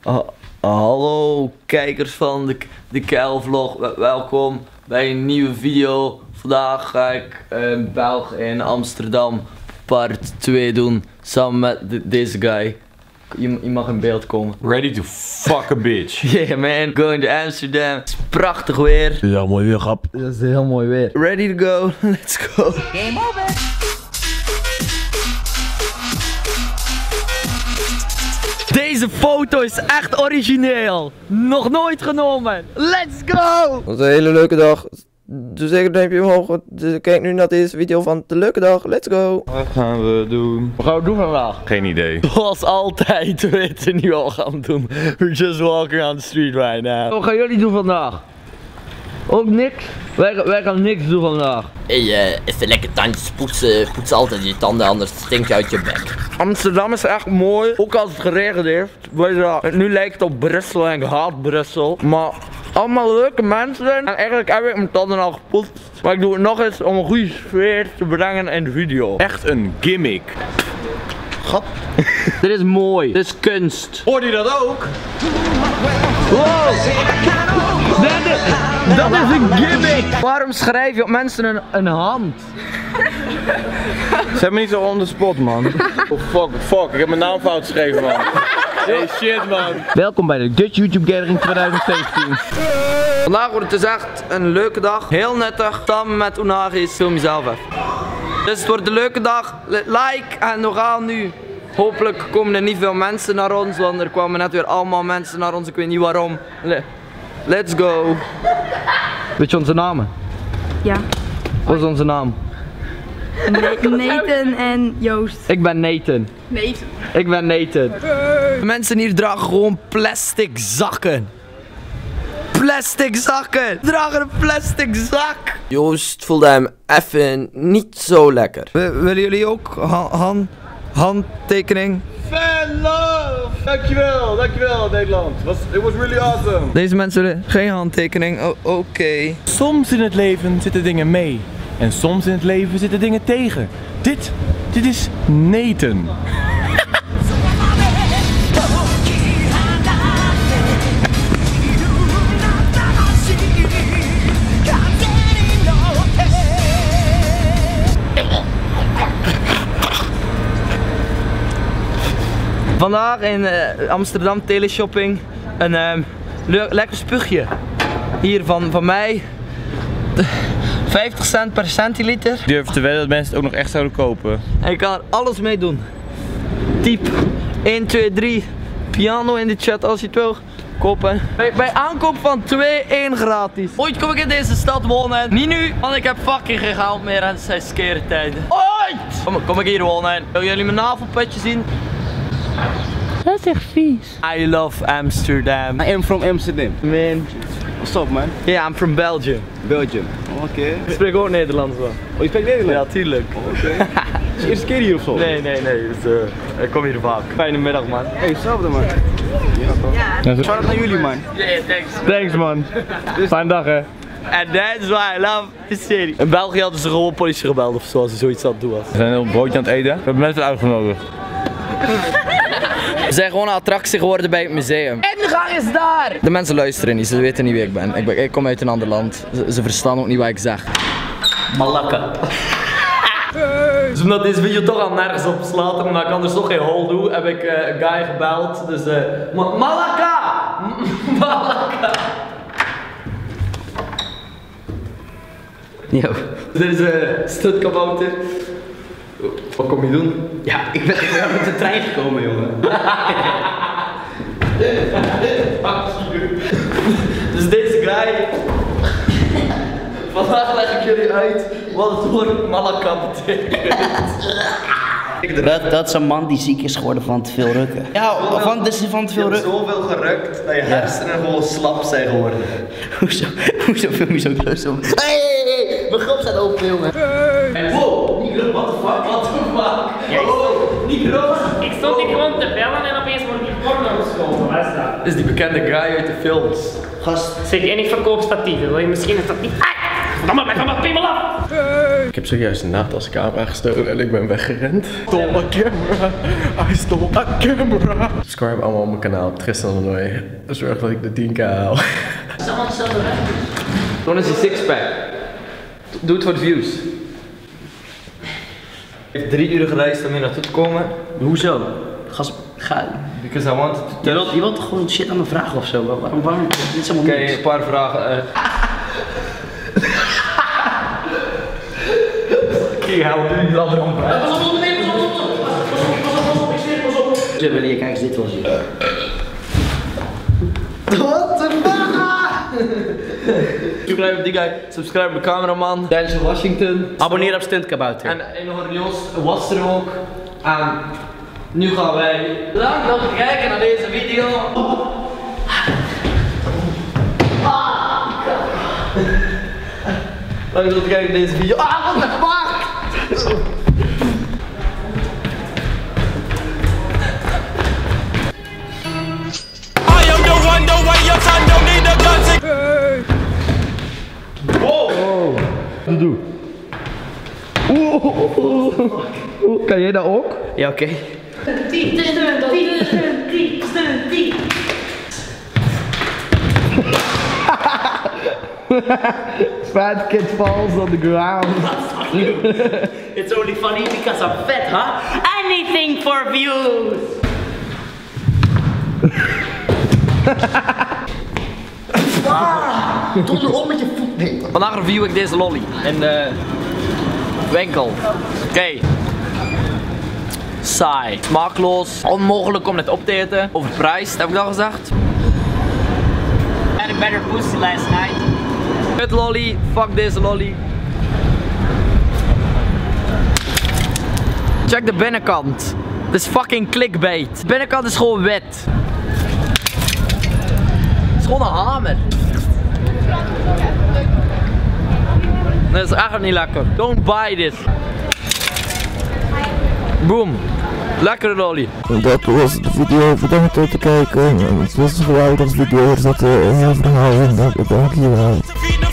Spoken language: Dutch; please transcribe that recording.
Hallo kijkers van de Keil-vlog, welkom bij een nieuwe video. Vandaag ga ik België in Amsterdam part 2 doen samen met deze guy. Je mag in beeld komen. Ready to fuck a bitch. Yeah man, going to Amsterdam. Het is prachtig weer. Ja, mooi weer, grap. Dat is heel mooi weer. Ready to go, let's go. Game over. Deze foto is echt origineel. Nog nooit genomen. Let's go! Het was een hele leuke dag. Dus zeker een duimpje omhoog. Dus kijk nu naar deze video van de leuke dag. Let's go! Wat gaan we doen? Wat gaan we doen vandaag? Geen idee. Zoals altijd, we weten niet wat we gaan doen. We're just walking on the street right now. Wat gaan jullie doen vandaag? Ook niks? Wij gaan niks doen vandaag. Hey, even lekker tandjes poetsen. Poets altijd je tanden, anders stinkt je uit je bek. Amsterdam is echt mooi, ook als het geregend heeft. Nu lijkt het op Brussel en ik haat Brussel. Maar allemaal leuke mensen. En eigenlijk heb ik mijn tanden al gepoetst. Maar ik doe het nog eens om een goede sfeer te brengen in de video. Echt een gimmick. Gat. Dit is mooi, dit is kunst. Hoorde je dat ook? Wow! Dat is een gimmick! Waarom schrijf je op mensen een hand? Zet me niet zo on the spot, man. Oh fuck, ik heb mijn naam fout geschreven, man. Hey shit, man. Welkom bij de Dutch YouTube Gathering 2017. Vandaag wordt het dus echt een leuke dag. Heel nuttig. Samen met Unagi, film jezelf even. Dus het wordt een leuke dag. Like en we gaan nu. Hopelijk komen er niet veel mensen naar ons, want er kwamen net weer allemaal mensen naar ons. Ik weet niet waarom. Let's go. Weet je onze namen? Ja. Wat is onze naam? Nathan en Joost. Ik ben Nathan. Nathan. Ik ben Nathan. De mensen hier dragen gewoon plastic zakken. Plastic zakken! Dragen een plastic zak! Joost voelde hem even niet zo lekker. Willen jullie ook handtekening? Fan love! Dankjewel Nederland. It was really awesome. Deze mensen willen geen handtekening. Oké. Soms in het leven zitten dingen mee. En soms in het leven zitten dingen tegen. Dit is Nathan. Vandaag in Amsterdam teleshopping een lekker spuugje. Hier van mij. 50 cent per centiliter. Ik durf te wedden dat mensen het ook nog echt zouden kopen. En je kan er alles mee doen. Typ 1, 2, 3 piano in de chat als je het wil kopen. Bij aankoop van 2, 1 gratis. Ooit kom ik in deze stad wonen. Niet nu, want ik heb fucking geen geld meer en het zijn skere tijden. Ooit! Kom ik hier wonen. Willen jullie mijn navelputje zien? Dat is echt vies. I love Amsterdam. I am from Amsterdam. Man. What's up, man? Yeah, I'm from Belgium. Belgium. Oké. Ik spreek ook Nederlands wel. Oh, je spreekt Nederlands? Ja, tuurlijk. Oké. Is je eerste keer hier of zo? Nee. Dus, ik kom hier vaak. Fijne middag, man. Hey, hetzelfde, man. Ja, toch? Shout-out naar jullie, man. Yeah, thanks. Thanks, man. Fijne dag, hè. And that's why I love the city. In België hadden ze gewoon politie gebeld of zo als ze zoiets aan het doen was. We zijn een heel broodje aan het eten. We hebben mensen uitgenodigd. We zijn gewoon een attractie geworden bij het museum. Ingang is daar! De mensen luisteren niet, ze weten niet wie ik ben. Ik kom uit een ander land. Ze verstaan ook niet wat ik zeg. Malakka. Dus omdat deze video toch al nergens op slaat en omdat ik anders nog geen hol doe, heb ik een guy gebeld. Dus Malakka! Malakka! Yo. Dit is Stutkabouter. Wat kom je doen? Ja, ik ben met de trein gekomen, jongen. Dus deze guy. Vandaag leg ik jullie uit wat het woord Malakka betekent. Dat is een man die ziek is geworden van te veel rukken. Ja, van te veel rukken. Zoveel gerukt dat je hersenen gewoon slap zijn geworden. Hoezo film je zo close op? Hey, mijn grap staat open, jongen. Wow, niet groot, what the fuck, what the fuck? Wow, niet groot. Ik stond hier gewoon te bellen en opeens word ik porno geschoten, wat is dat? Dit is die bekende guy uit de films. Gast. Zeg, en ik verkoop statieven, wil je misschien een statief? Verdamme, blijf van mijn piemel af! Ik heb zojuist een naald camera gestolen en ik ben weggerend. Stole a camera, I stole a camera. Subscribe allemaal op mijn kanaal, Tristan Lanoy. Zorg dat ik de 10k haal. Toon eens je sixpack. Doe het voor de views. Ik heb 3 uur gereisd om hier naartoe te komen. Hoezo? Ga. Because I wanted to Je wilt toch gewoon shit aan me vragen of zo? Waarom? Dit is allemaal Oké, een paar vragen. Kijk, help nu die ladder om. Wanneer kijk eens dit wel zien. What the fuck? Subscribe op die guy, subscribe op mijn cameraman, Denzel Washington. Abonneer op Stuntkabouter. En Jos was er ook. En nu gaan wij bedankt om te kijken naar deze video. Bedankt om te kijken naar deze video. Ah, wat de fuck! Doe. Kan jij dat ook? Ja, oké. Fat kid falls on the ground. It's only funny because I'm fat, huh? Anything for views! Doe erop met je voet. Nee. Vandaag review ik deze lolly in de winkel. Oké. Saai, smaakloos, onmogelijk om het op te eten. Overprijsd, heb ik dat gezegd? I had a better pussy last night. Kut lolly, fuck deze lolly. Check de binnenkant. Dit is fucking clickbait. De binnenkant is gewoon wit. Het is gewoon een hamer. Nee, dat is echt niet lekker. Don't buy this. Boom. Lekkere lolly. Dat was de video, bedankt om te kijken. Het was een geweldige video, er zat een heel verhaal in, dankjewel.